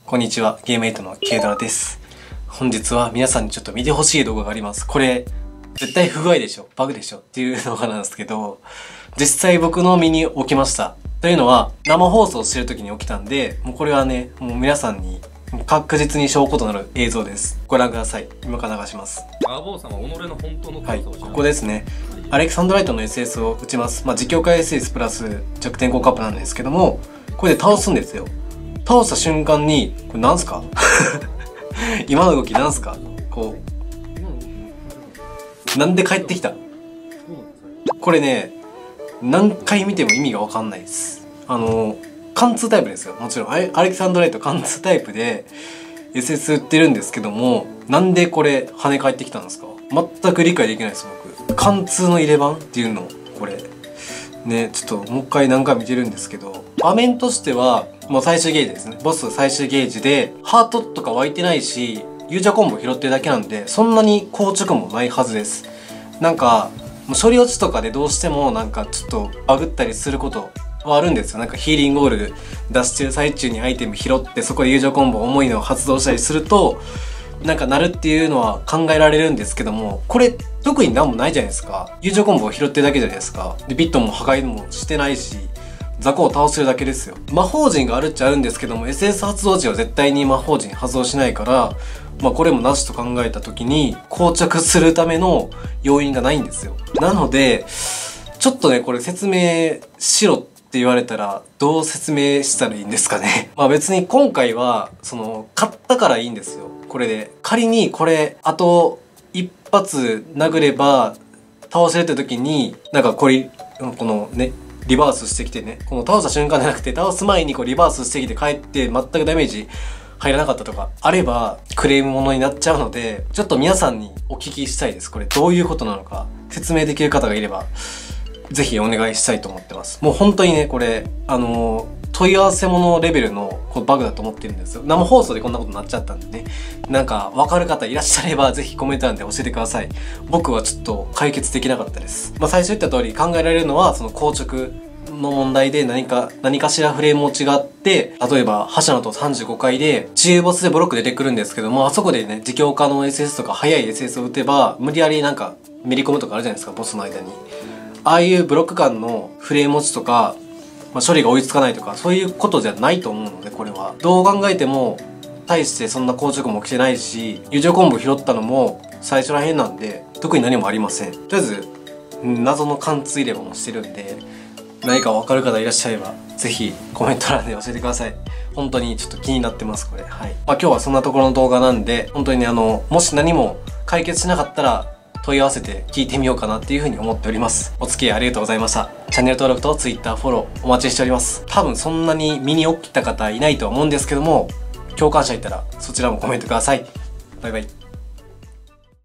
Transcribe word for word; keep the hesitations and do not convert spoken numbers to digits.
こんにちは、ゲームエイトのケイドラです。本日は皆さんにちょっと見てほしい動画があります。これ、絶対不具合でしょ、バグでしょっていう動画なんですけど、実際僕の身に起きました。というのは、生放送してる時に起きたんで、もうこれはね、もう皆さんに確実に証拠となる映像です。ご覧ください。今から流します。 アーボーさんは己の本当のはい、ここですね。アレキサンドライトの エスエス を打ちます。まあ、実況界 エスエス プラス弱点効果アップなんですけども、これで倒すんですよ。倒した瞬間に、これなんすか今の動きなんすかこう。なんで帰ってきたこれね、何回見ても意味がわかんないです。あの、貫通タイプですよ。もちろん。アレキサンドライト貫通タイプで エスエス 売ってるんですけども、なんでこれ跳ね返ってきたんですか？全く理解できないです、僕。貫通の入れ番っていうの、これ。ね、ちょっともう一回何回見てるんですけど、場面としては、もう最終ゲージですね。ボス最終ゲージで、ハートとか湧いてないし、ユーザーコンボ拾ってるだけなんで、そんなに硬直もないはずです。なんか、もう処理落ちとかでどうしてもなんかちょっとバグったりすることはあるんですよ。なんかヒーリングオール出してる最中にアイテム拾って、そこで友情コンボ重いのを発動したりすると、なんかなるっていうのは考えられるんですけども、これ特になんもないじゃないですか。友情コンボを拾ってるだけじゃないですか。で、ビットも破壊もしてないし、雑魚を倒してるだけですよ。魔法陣があるっちゃあるんですけども、エスエス 発動時は絶対に魔法陣発動しないから、まあこれもなしと考えた時に、膠着するための要因がないんですよ。なので、ちょっとね、これ説明しろって言われたら、どう説明したらいいんですかね。まあ別に今回は、その、買ったからいいんですよ。これで。仮にこれ、あと一発殴れば倒せるって時に、なんかこれ、このね、リバースしてきてね、この倒した瞬間じゃなくて、倒す前にこうリバースしてきて帰って全くダメージ入らなかったとかあればクレームものになっちゃうので、ちょっと皆さんにお聞きしたいです。これどういうことなのか説明できる方がいれば、ぜひお願いしたいと思ってます。もう本当にね、これ、あのー、問い合わせ物レベルのこうバグだと思ってるんですよ。生放送でこんなことになっちゃったんでね。なんか、わかる方いらっしゃれば、ぜひコメント欄で教えてください。僕はちょっと解決できなかったです。まあ最初言った通り考えられるのは、その硬直の問題で何か、何かしらフレームも違って、例えば、覇者の塔さんじゅうごかいで、中ボスでブロック出てくるんですけども、あそこでね、自強化の エスエス とか速い エスエス を打てば、無理やりなんか、めり込むとかあるじゃないですか、ボスの間に。ああいうブロック間のフレーム落ちとか、まあ、処理が追いつかないとか、そういうことじゃないと思うので、これは。どう考えても、大してそんな硬直も起きてないし、友情コンボ拾ったのも最初らへんなんで、特に何もありません。とりあえず、謎の貫通入れ歯もしてるんで、何かわかる方いらっしゃれば、ぜひコメント欄で教えてください。本当にちょっと気になってます、これ。はい。まあ今日はそんなところの動画なんで、本当にね、あの、もし何も解決しなかったら、問い合わせて聞いてみようかなっていうふうに思っております。お付き合いありがとうございました。チャンネル登録と Twitter フォローお待ちしております。多分そんなに身に起きた方いないとは思うんですけども、共感者いたらそちらもコメントください。バイバイ。